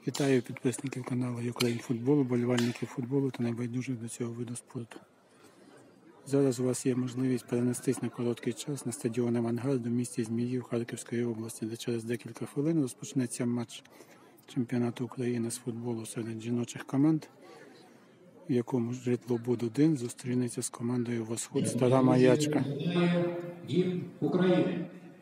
Вітаю підписників каналу Ukraine.Football, вболівальників футболу та небайдужих до цього виду спорту. Зараз у вас є можливість перенестись на короткий час на стадіон «Авангард» у місті Зміїв Харківської області, де через декілька хвилин розпочнеться матч чемпіонату України з футболу серед жіночих команд, в якому Житлобуд-1 зустрінеться з командою «Восход» Стара Маячка. Гімн України.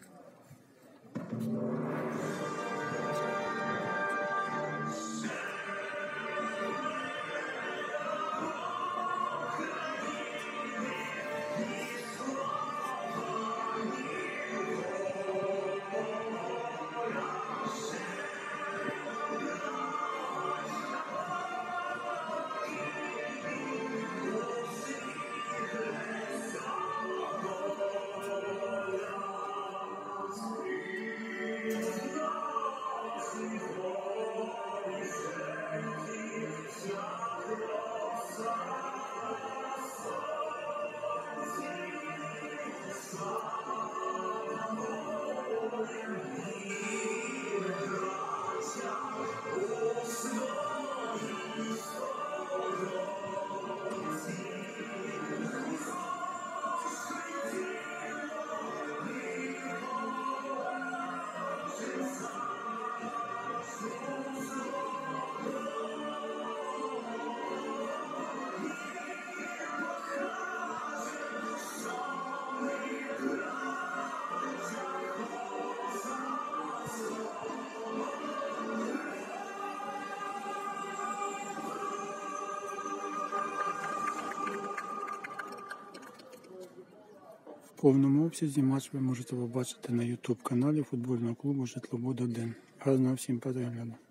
В повному обсязі матч ви можете побачити на YouTube каналі футбольного клубу «Житлобуд-1». Гарного всім перегляду!